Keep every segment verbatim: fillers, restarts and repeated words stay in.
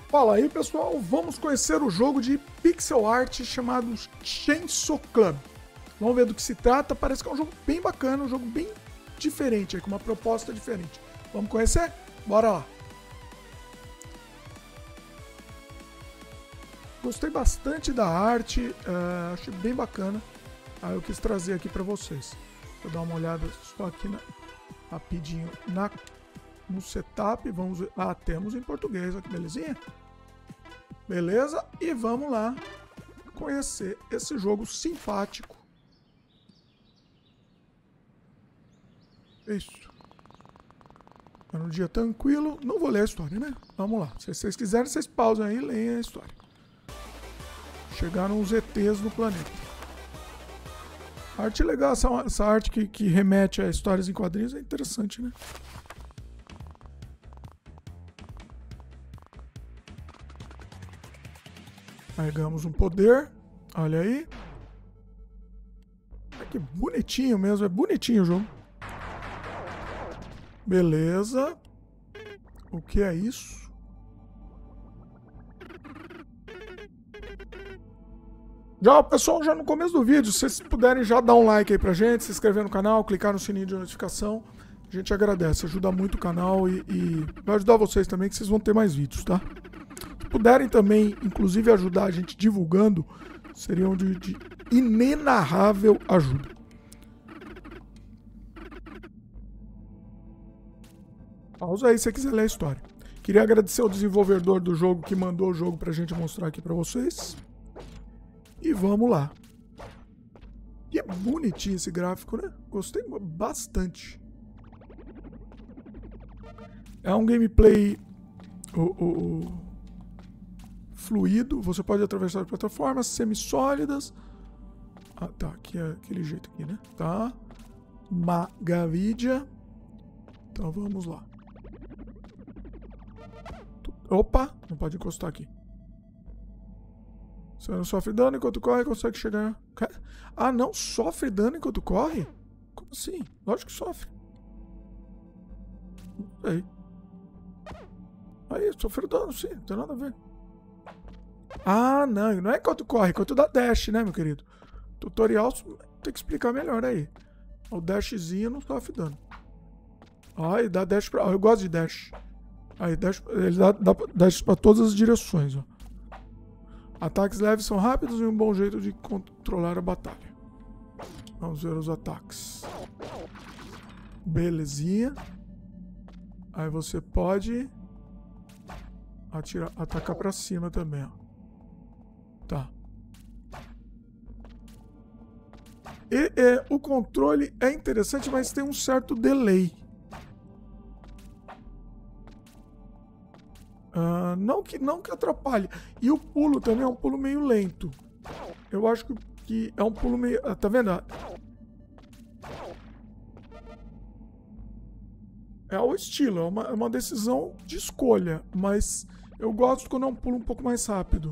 Fala aí, pessoal, vamos conhecer o jogo de pixel art chamado Chainsaw Club. Vamos ver do que se trata, parece que é um jogo bem bacana, um jogo bem diferente, com uma proposta diferente. Vamos conhecer? Bora lá! Gostei bastante da arte, uh, achei bem bacana, aí eu quis trazer aqui para vocês. Vou dar uma olhada só aqui na, rapidinho na, no setup, vamos ver, ah, temos em português, olha que belezinha. Beleza? E vamos lá conhecer esse jogo simpático. Isso. É um dia tranquilo. Não vou ler a história, né? Vamos lá. Se vocês quiserem, vocês pausam aí e leem a história. Chegaram os E Tês no planeta. Arte legal. Essa, essa arte que, que remete a histórias em quadrinhos é interessante, né? Carregamos um poder. Olha aí. Que bonitinho mesmo. É bonitinho o jogo. Beleza. O que é isso? Já, pessoal, já no começo do vídeo, se vocês puderem já dar um like aí pra gente, se inscrever no canal, clicar no sininho de notificação, a gente agradece. Ajuda muito o canal e, e vai ajudar vocês também, que vocês vão ter mais vídeos, tá? Se puderem também, inclusive, ajudar a gente divulgando, seriam de, de inenarrável ajuda. Pausa aí se você quiser ler a história. Queria agradecer ao desenvolvedor do jogo que mandou o jogo pra gente mostrar aqui pra vocês. E vamos lá. E é bonitinho esse gráfico, né? Gostei bastante. É um gameplay o, o, o, fluido. Você pode atravessar plataformas semi-sólidas. Ah, tá. Aqui é aquele jeito aqui, né? Tá. Magavidia. Então vamos lá. Opa! Não pode encostar aqui. Você não sofre dano enquanto corre, consegue chegar... Ah, não sofre dano enquanto corre? Como assim? Lógico que sofre. Não sei. Aí, sofre dano sim, não tem nada a ver. Ah, não. Não é enquanto corre, é enquanto dá dash, né, meu querido? Tutorial tem que explicar melhor aí. O dashzinho não sofre dano. Ah, ele dá dash pra... Ah, eu gosto de dash. Aí, dash... ele dá, dá dash pra todas as direções, ó. Ataques leves são rápidos e um bom jeito de controlar a batalha. Vamos ver os ataques. Belezinha. Aí você pode atirar, atacar pra cima também, ó. Tá. E, e o controle é interessante, mas tem um certo delay. Uh, não, que, não que atrapalhe. E o pulo também é um pulo meio lento. Eu acho que, que é um pulo meio... Ah, tá vendo? É o estilo, é uma, é uma decisão de escolha. Mas eu gosto quando é um pulo um pouco mais rápido.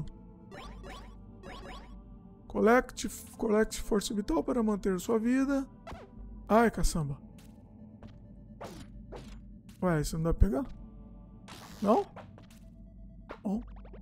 Collect, collect força vital para manter sua vida. Ai, caçamba. Ué, isso não dá pra pegar? Não? Bom.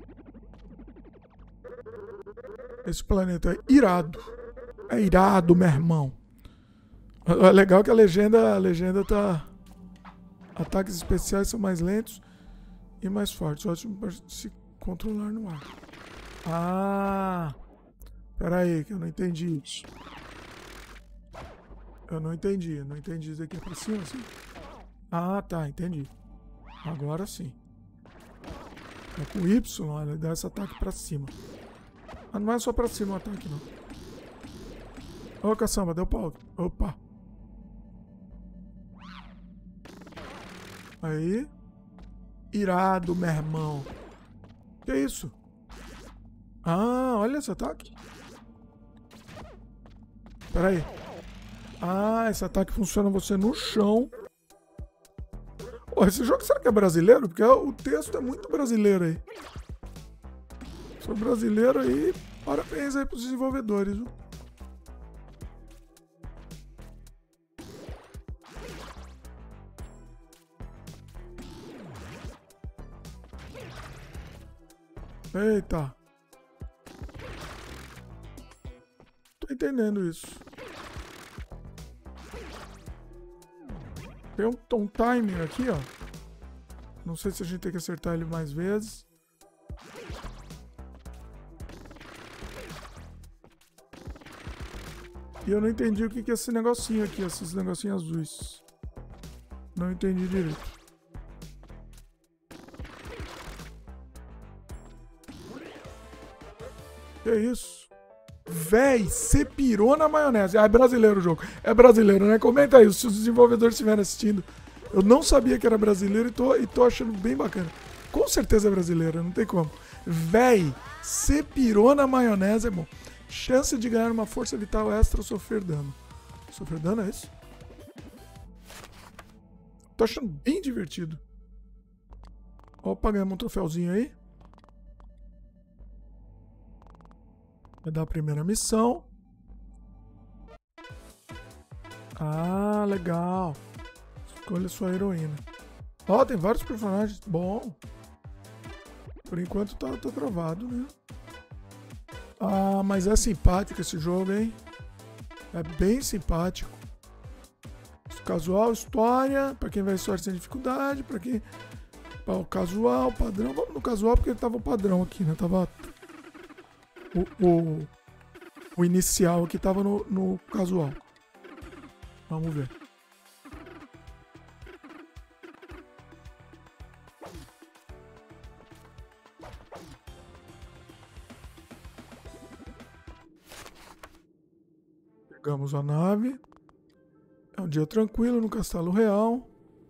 Esse planeta é irado. É irado, meu irmão. É legal que a legenda, a legenda tá... Ataques especiais são mais lentos e mais fortes. Ótimo para se controlar no ar. Ah! Pera aí, que eu não entendi isso. Eu não entendi. Eu não entendi isso aqui é pra cima, assim? Ah, tá. Entendi. Agora sim. É com Y, olha, dá esse ataque pra cima. Ah, não é só pra cima o ataque, não. Ô, caçamba, deu pau. Opa. Aí. Irado, meu irmão. Que isso? Ah, olha esse ataque. Pera aí. Ah, esse ataque funciona você no chão. Pô, esse jogo será que é brasileiro? Porque o texto é muito brasileiro aí. Sou brasileiro aí, parabéns aí pros desenvolvedores, viu? Eita. Tô entendendo isso. Tem um, um timer aqui, ó. Não sei se a gente tem que acertar ele mais vezes. E eu não entendi o que é esse negocinho aqui, esses negocinhos azuis. Não entendi direito. Que isso? Véi, você pirou na maionese. Ah, é brasileiro o jogo. É brasileiro, né? Comenta aí se os desenvolvedores estiverem assistindo. Eu não sabia que era brasileiro e tô, e tô achando bem bacana. Com certeza é brasileiro, não tem como. Véi, você pirou na maionese, é bom. Chance de ganhar uma força vital extra ou sofrer dano. Sofrer dano é isso? Tô achando bem divertido. Opa, ganhamos um troféuzinho aí. Vai dar a primeira missão. Ah, legal. Escolha sua heroína. Ó, oh, tem vários personagens. Bom. Por enquanto tá, tá travado, né? Ah, mas é simpático esse jogo, hein? É bem simpático. Casual, história. Pra quem vai história sem dificuldade. Pra quem... Pra o casual, padrão. Vamos no casual porque tava o padrão aqui, né? Tava... O, o, o inicial aqui tava no, no casual. Vamos ver. Pegamos a nave. É um dia tranquilo no Castelo Real.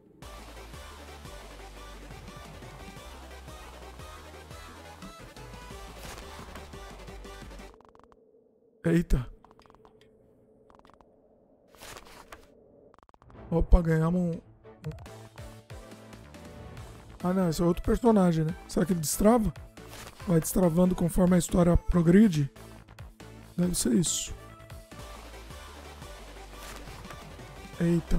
Eita. Opa, ganhamos um... Ah, não, esse é outro personagem, né? Será que ele destrava? Vai destravando conforme a história progride? Deve ser isso. Eita.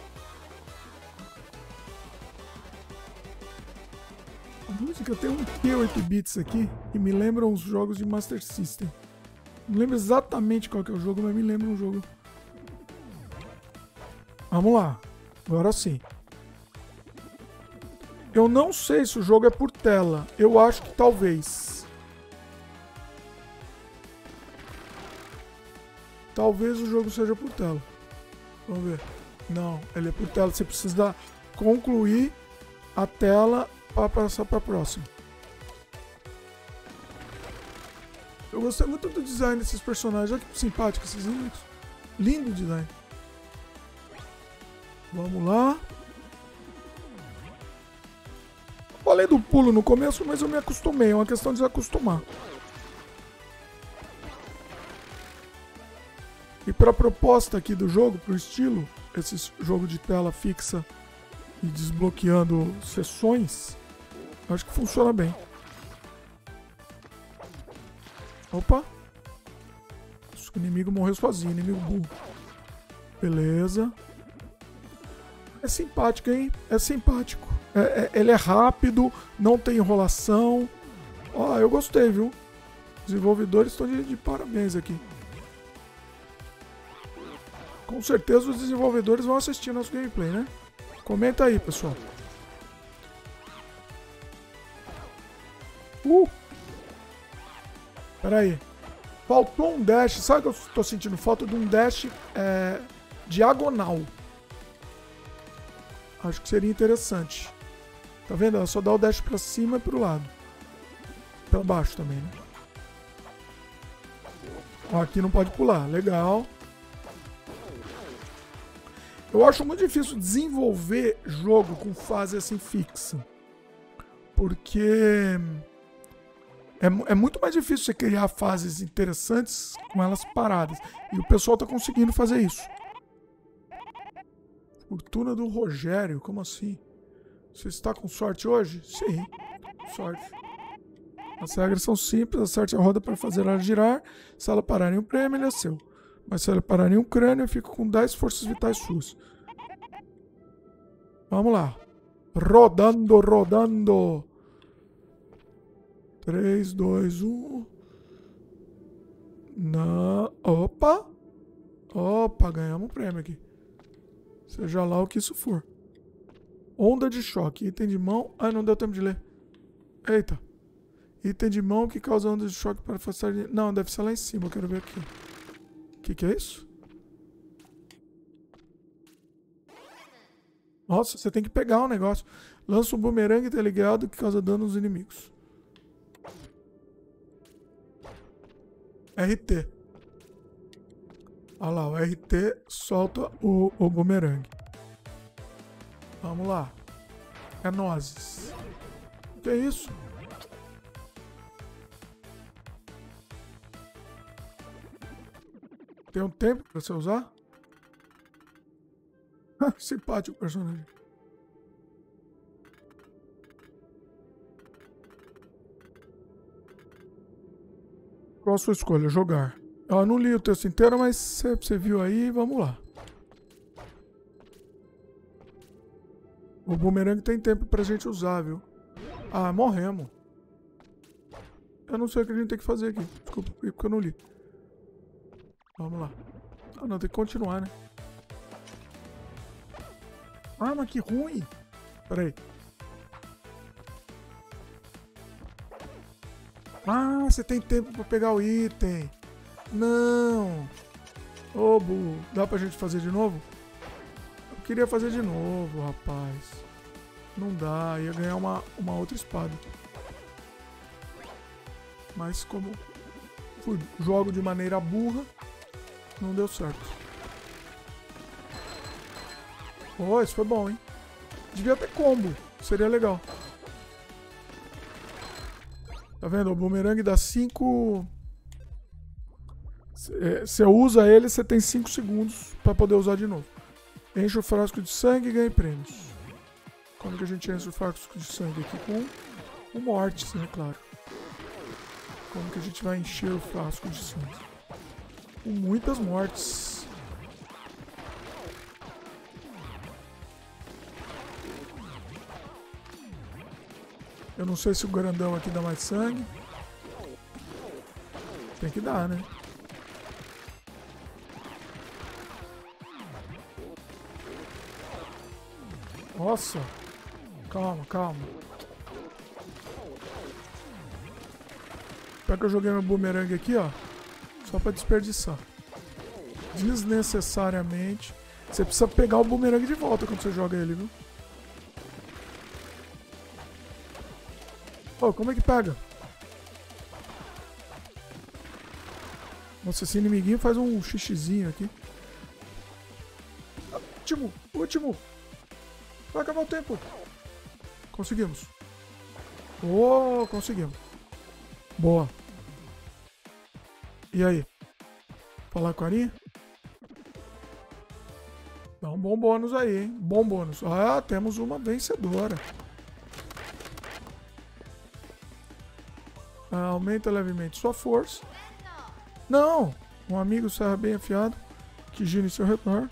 A música tem um Q oito bits aqui que me lembram os jogos de Master System. Não lembro exatamente qual que é o jogo, mas me lembra um jogo. Vamos lá. Agora sim. Eu não sei se o jogo é por tela. Eu acho que talvez. Talvez o jogo seja por tela. Vamos ver. Não, ele é por tela. Você precisa concluir a tela para passar para a próxima. Eu gostei muito do design desses personagens. Olha que simpático esses lindos. Lindo design. Vamos lá. Falei do pulo no começo, mas eu me acostumei. É uma questão de se acostumar. E para a proposta aqui do jogo, para o estilo, esse jogo de tela fixa e desbloqueando sessões, acho que funciona bem. Opa! O inimigo morreu sozinho, inimigo burro. Beleza. É simpático, hein? É simpático. É, é, ele é rápido, não tem enrolação. Ó, eu gostei, viu? Os desenvolvedores estão de, de parabéns aqui. Com certeza os desenvolvedores vão assistir nosso gameplay, né? Comenta aí, pessoal. Uh! Pera aí. Faltou um dash. Sabe que eu tô sentindo falta de um dash é, diagonal. Acho que seria interessante. Tá vendo? Ela só dá o dash pra cima e pro lado. Pra baixo também, né? Ó, aqui não pode pular. Legal. Eu acho muito difícil desenvolver jogo com fase assim fixa. Porque... É, é muito mais difícil você criar fases interessantes com elas paradas. E o pessoal tá conseguindo fazer isso. Fortuna do Rogério, como assim? Você está com sorte hoje? Sim, sorte. As regras são simples, acerte a roda para fazer ela girar. Se ela parar em um prêmio, ele é seu. Mas se ela parar em um crânio, eu fico com dez forças vitais suas. Vamos lá. Rodando, rodando. três, dois, um. Não. Opa! Opa, ganhamos um prêmio aqui. Seja lá o que isso for. Onda de choque. Item de mão. Ai, não deu tempo de ler. Eita. Item de mão que causa onda de choque para facilitar... Não, deve ser lá em cima. Eu quero ver aqui. O que, que é isso? Nossa, você tem que pegar o negócio. Lança um bumerangue teleguiado que causa dano aos inimigos. R T. Olha lá, o R T solta o, o bumerangue. Vamos lá. É nozes. O que é isso? Tem um tempo pra você usar? Simpático personagem. Qual a sua escolha? Jogar. Eu não li o texto inteiro, mas você viu aí, vamos lá. O bumerangue tem tempo pra gente usar, viu? Ah, morremos. Eu não sei o que a gente tem que fazer aqui. Desculpa, porque eu não li. Vamos lá. Ah, não, tem que continuar, né? Ah, mas que ruim. Pera aí. Ah, você tem tempo pra pegar o item. Não. Ô, burro. Dá pra gente fazer de novo? Eu queria fazer de novo, rapaz. Não dá. Ia ganhar uma, uma outra espada. Mas como fui, jogo de maneira burra, não deu certo. Oh, isso foi bom, hein? Devia ter combo. Seria legal. Tá vendo? O bumerangue dá cinco... Você usa ele, você tem cinco segundos pra poder usar de novo. Enche o frasco de sangue e ganha prêmios. Como que a gente enche o frasco de sangue aqui? Com, com mortes, né? Claro. Como que a gente vai encher o frasco de sangue? Com muitas mortes. Eu não sei se o grandão aqui dá mais sangue. Tem que dar, né? Nossa. Calma, calma. Pior que eu joguei meu bumerangue aqui, ó. Só pra desperdiçar. Desnecessariamente. Você precisa pegar o bumerangue de volta quando você joga ele, viu? Oh, como é que pega? Nossa, esse inimiguinho faz um xixizinho aqui. Último, último. Vai acabar o tempo. Conseguimos. Oh, conseguimos. Boa. E aí? Falar com a Arinha? Dá um bom bônus aí, hein? Bom bônus. Ah, temos uma vencedora. Ah, aumenta levemente sua força. Não! Um amigo serra bem afiado que gira em seu redor.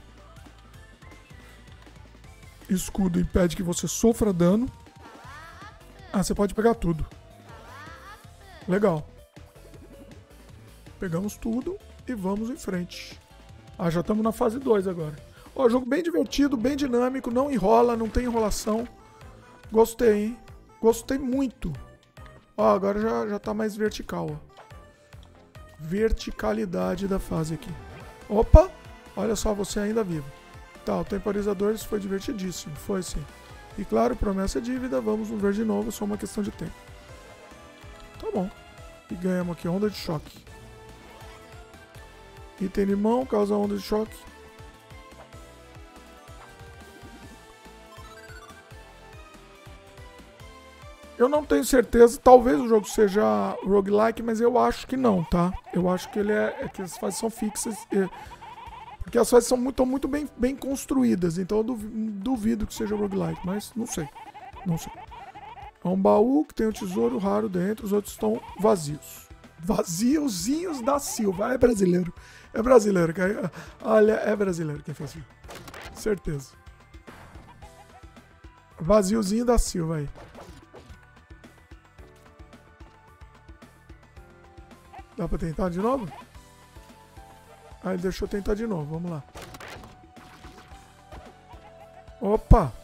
Escudo impede que você sofra dano. Ah, você pode pegar tudo. Legal. Pegamos tudo e vamos em frente. Ah, já estamos na fase dois agora. Ó, jogo bem divertido, bem dinâmico, não enrola, não tem enrolação. Gostei, hein? Gostei muito. Ó, agora já, já tá mais vertical, ó. Verticalidade da fase aqui. Opa! Olha só, você ainda vivo. Tá, o Temporizadores foi divertidíssimo, foi sim. E claro, promessa é dívida, vamos nos ver de novo, é só uma questão de tempo. Tá bom. E ganhamos aqui onda de choque. Item limão, causa onda de choque. Eu não tenho certeza, talvez o jogo seja roguelike, mas eu acho que não, tá? Eu acho que ele é, é que as fases são fixas, é, porque as fases são muito, muito bem, bem construídas, então eu duvido, duvido que seja roguelike, mas não sei, não sei. É um baú que tem um tesouro raro dentro, os outros estão vazios. Vaziozinhos da Silva, é brasileiro, é brasileiro, cara. Olha, é brasileiro quem fez isso, certeza. Vaziozinho da Silva aí. Dá pra tentar de novo? Ah, ele deixou eu tentar de novo. Vamos lá. Opa!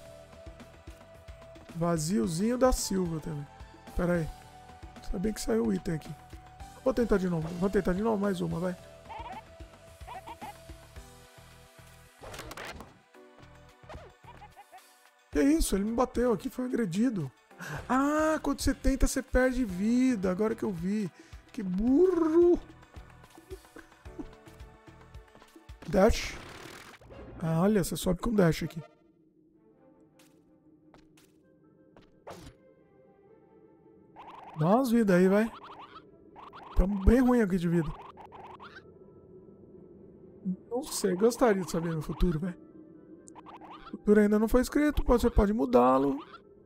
Vaziozinho da Silva também. Pera aí. Ainda bem que saiu o item aqui. Vou tentar de novo. Vou tentar de novo. Mais uma, vai. Que isso? Ele me bateu aqui. Foi agredido. Ah, quando você tenta, você perde vida. Agora que eu vi. Que burro. Dash. Ah, olha, você sobe com dash aqui. Dá umas vidas aí, vai. Estamos bem ruim aqui de vida. Não sei, gostaria de saber no futuro, velho. O futuro ainda não foi escrito, você pode mudá-lo.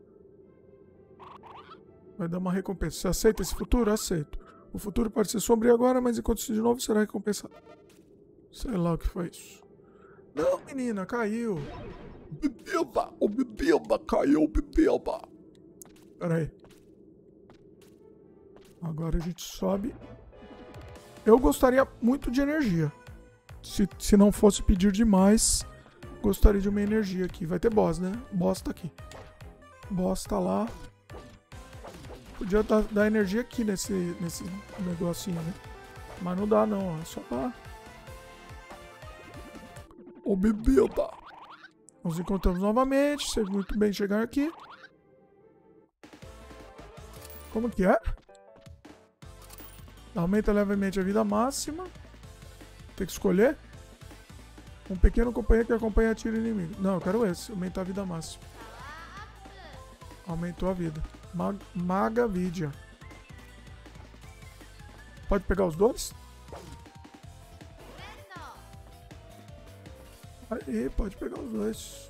Vai dar uma recompensa. Você aceita esse futuro? Aceito. O futuro pode ser sombrio agora, mas enquanto isso de novo será recompensado. Sei lá o que foi isso. Não, menina, caiu. Bebeba, o bebeba caiu, bebeba. Pera aí. Agora a gente sobe. Eu gostaria muito de energia. Se, se não fosse pedir demais, gostaria de uma energia aqui. Vai ter boss, né? Boss tá aqui. Boss tá lá. Podia dar, dar energia aqui nesse, nesse negocinho, né? Mas não dá não, é só pra... Ô, bebida! Nos encontramos novamente. Sei muito bem chegar aqui. Como que é? Aumenta levemente a vida máxima. Tem que escolher. Um pequeno companheiro que acompanha tiro inimigo. Não, eu quero esse. Aumentar a vida máxima. Aumentou a vida. Mag Magavidia. Pode pegar os dois? Aí, pode pegar os dois.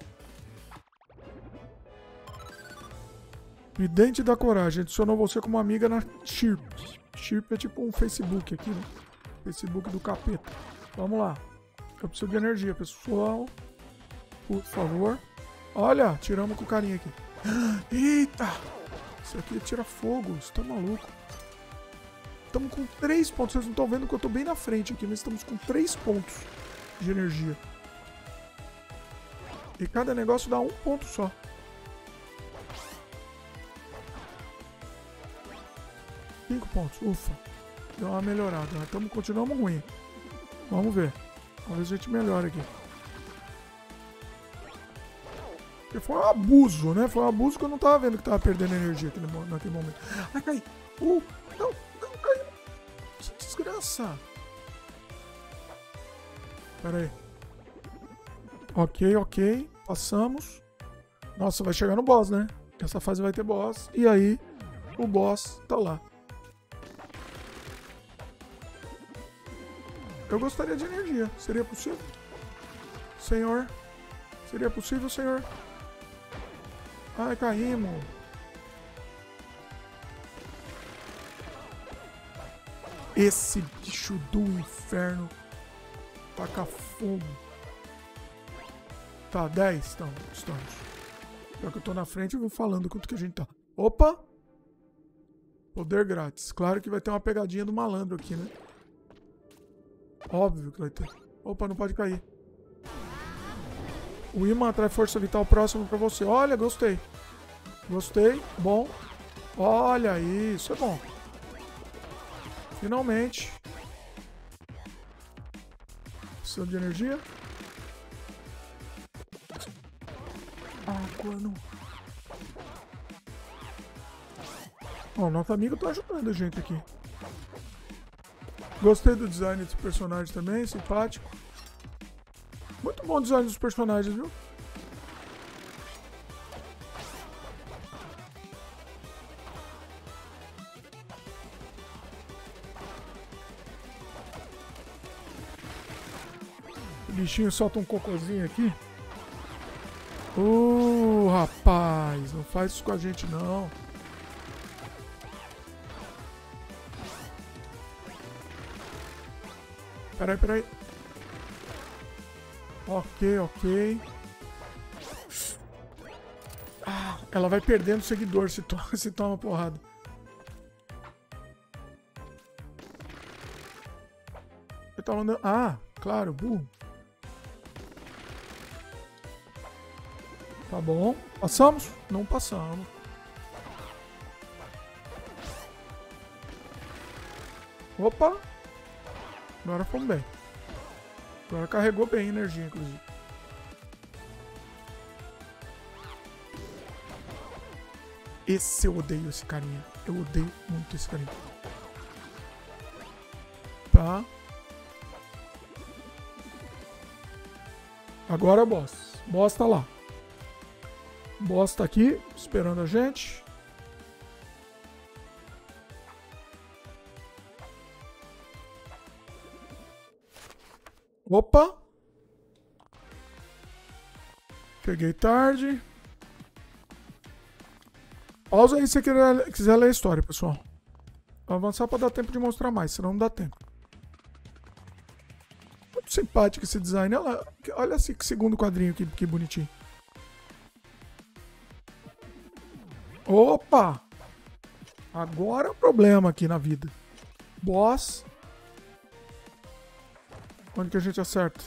Vidente da Coragem. Adicionou você como amiga na Chirp. Chirp é tipo um Facebook aqui, né? Facebook do capeta. Vamos lá. Eu preciso de energia, pessoal. Por favor. Olha, tiramos com o carinha aqui. Eita! Isso aqui tira fogo. Você tá maluco? Estamos com três pontos. Vocês não estão vendo que eu tô bem na frente aqui, mas estamos com três pontos de energia. E cada negócio dá um ponto só. Cinco pontos. Ufa. Deu uma melhorada. Estamos, continuamos ruim. Vamos ver. Vamos ver se a gente melhora aqui. Porque foi um abuso, né? Foi um abuso que eu não tava vendo que tava perdendo energia naquele, naquele momento. Ai, cai. Uh, não, não, caiu. Que desgraça. Pera aí. Ok, ok. Passamos. Nossa, vai chegar no boss, né? Essa fase vai ter boss. E aí, o boss tá lá. Eu gostaria de energia. Seria possível? Senhor? Seria possível, senhor? Ai, caímos. Esse bicho do inferno taca fogo. Tá, dez. Então, estamos. Já que eu tô na frente, eu vou falando quanto que a gente tá. Opa! Poder grátis. Claro que vai ter uma pegadinha do malandro aqui, né? Óbvio que vai ter. Opa, não pode cair. O imã atrai força vital próximo pra você. Olha, gostei. Gostei. Bom. Olha aí, isso é bom. Finalmente. Precisa de energia. Água no... Ó, nosso amigo tá ajudando a gente aqui. Gostei do design desse personagem também, simpático. Muito bom o design dos personagens, viu? O bichinho solta um cocôzinho aqui. Uh, rapaz, não faz isso com a gente não. Peraí, peraí. Ok, ok. Ah, ela vai perdendo seguidor se toma, se toma porrada. Ele tá mandando... Ah, claro, burro. Tá bom. Passamos? Não passamos. Opa! Agora fomos bem. Agora carregou bem a energia, inclusive. Esse eu odeio, esse carinha. Eu odeio muito esse carinha. Tá. Agora é o boss. Boss tá lá. Boss tá aqui, esperando a gente. Opa! Cheguei tarde. Pausa aí se você quiser, quiser ler a história, pessoal. Vou avançar para dar tempo de mostrar mais, senão não dá tempo. Muito simpático esse design. Olha, olha esse segundo quadrinho aqui, que bonitinho. Opa! Agora é o problema aqui na vida. Boss. Onde que a gente acerta?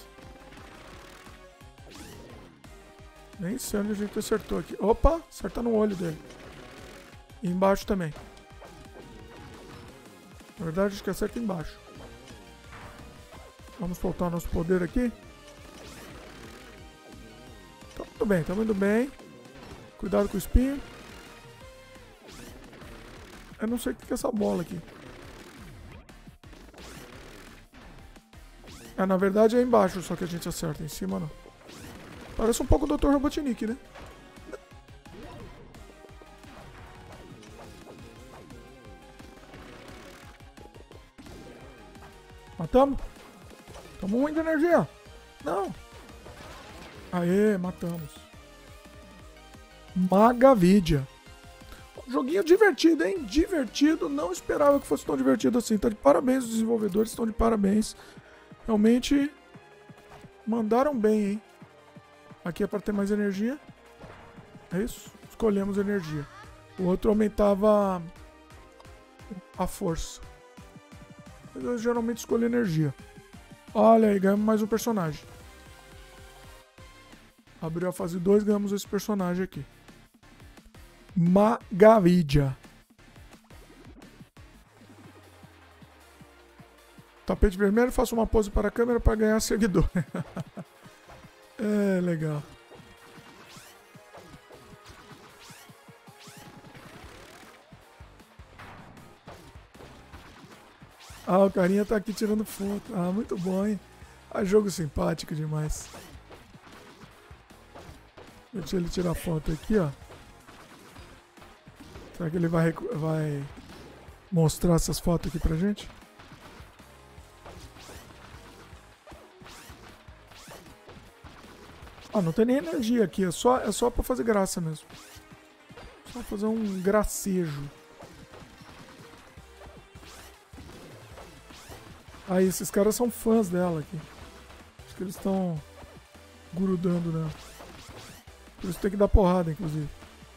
Nem sei onde a gente acertou aqui. Opa! Acerta no olho dele. E embaixo também. Na verdade, acho que acerta embaixo. Vamos soltar nosso poder aqui. Tá muito bem, tá muito bem. Cuidado com o espinho. Eu não sei o que é essa bola aqui. É, na verdade é embaixo só que a gente acerta, em cima não. Parece um pouco o doutor Robotnik, né? Matamos? Tomou muita energia. Não. Aê, matamos. Magavidia. Joguinho divertido, hein? Divertido. Não esperava que fosse tão divertido assim. Tá de parabéns, os desenvolvedores estão de parabéns. Realmente mandaram bem, hein? Aqui é para ter mais energia. É isso? Escolhemos energia. O outro aumentava a força. Eu geralmente escolho energia. Olha aí, ganhamos mais um personagem. Abriu a fase dois, ganhamos esse personagem aqui. Magavidia. Tapete vermelho, faço uma pose para a câmera para ganhar seguidor. É, legal. Ah, o carinha tá aqui tirando foto. Ah, muito bom, hein? Ah, jogo simpático demais. Deixa ele tirar foto aqui, ó. Será que ele vai, vai mostrar essas fotos aqui pra gente? Ah, não tem nem energia aqui. É só, é só pra fazer graça mesmo. Só fazer um gracejo. Aí, esses caras são fãs dela aqui. Acho que eles estão grudando nela. Por isso tem que dar porrada, inclusive.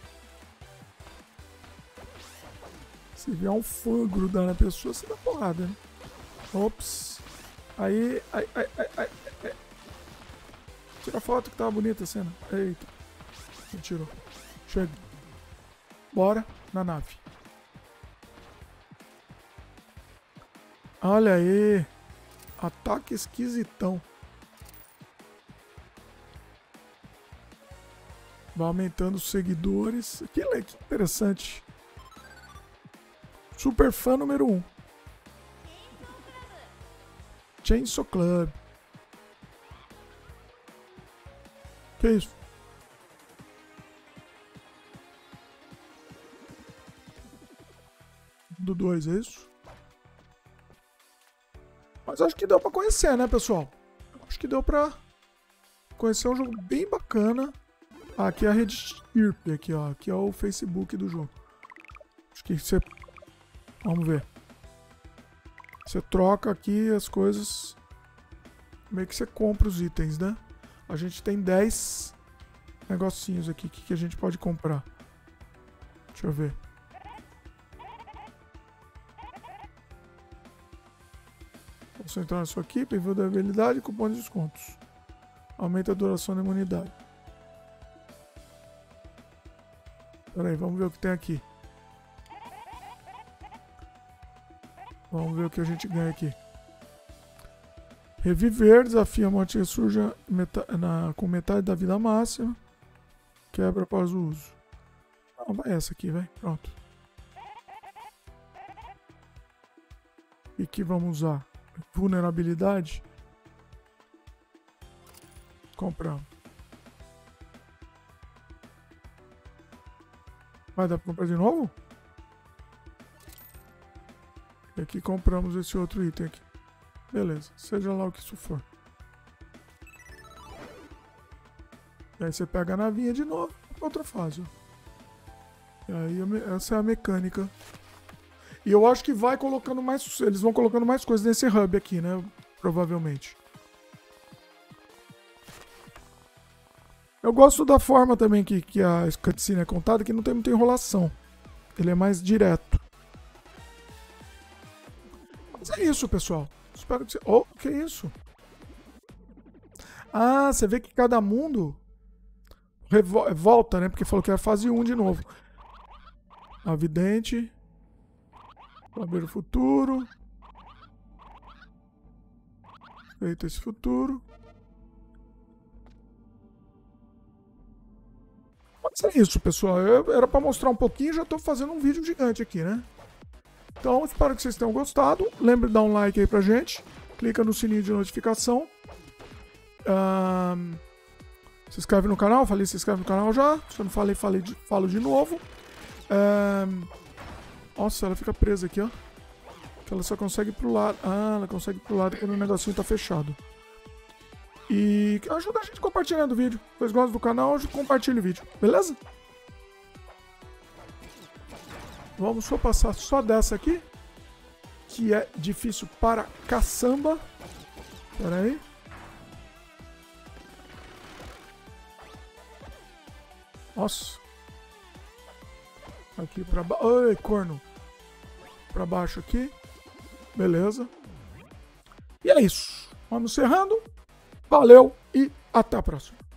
Se vier um fã grudar na pessoa, você dá porrada, né? Ops. Aí, ai, ai, ai, ai, ai. Tira a foto que tava bonita a cena. Eita. Não tirou. Chega. Bora na nave. Olha aí. Ataque esquisitão. Vai aumentando os seguidores. Que, que interessante. Super fã número um. Chainsaw Club. Que isso? Do dois, é isso? Mas acho que deu pra conhecer, né, pessoal? Acho que deu pra conhecer um jogo bem bacana. Ah, aqui é a rede Stirp, aqui, ó. Aqui é o Facebook do jogo. Acho que você... Vamos ver. Você troca aqui as coisas. Meio que você compra os itens, né? A gente tem dez negocinhos aqui que a gente pode comprar. Deixa eu ver. É só entrar na sua equipe, envio da habilidade e cupom de descontos. Aumenta a duração da imunidade. Pera aí, vamos ver o que tem aqui. Vamos ver o que a gente ganha aqui. Reviver, desafia a morte ressurja meta, na, com metade da vida máxima. Quebra após o uso. Não, vai essa aqui, vai. Pronto. E que vamos usar? Vulnerabilidade. Compramos. Vai dar pra comprar de novo? E aqui compramos esse outro item aqui. Beleza, seja lá o que isso for. E aí você pega a navinha de novo, outra fase. Ó. E aí essa é a mecânica. E eu acho que vai colocando mais. Eles vão colocando mais coisas nesse hub aqui, né? Provavelmente. Eu gosto da forma também que, que a cutscene é contada, que não tem muita enrolação. Ele é mais direto. Mas é isso, pessoal. Espero que você... Oh, que isso? Ah, você vê que cada mundo revol... volta, né? Porque falou que é a fase um de novo. A vidente. Saber o futuro. Feito esse futuro. Mas é isso, pessoal. Eu, era para mostrar um pouquinho, já estou fazendo um vídeo gigante aqui, né? Então, espero que vocês tenham gostado. Lembre de dar um like aí pra gente. Clica no sininho de notificação. Um, se inscreve no canal. Falei, se inscreve no canal já. Se eu não falei, falei de, falo de novo. Um, nossa, ela fica presa aqui, ó. Que ela só consegue ir pro lado. Ah, ela consegue ir pro lado quando o negocinho tá fechado. E ajuda a gente compartilhando o vídeo. Se vocês gostam do canal, compartilhe o vídeo. Beleza? Vamos só passar só dessa aqui. Que é difícil para caçamba. Pera aí. Nossa. Aqui pra baixo. Oi, corno. Pra baixo aqui. Beleza. E é isso. Vamos encerrando. Valeu e até a próxima.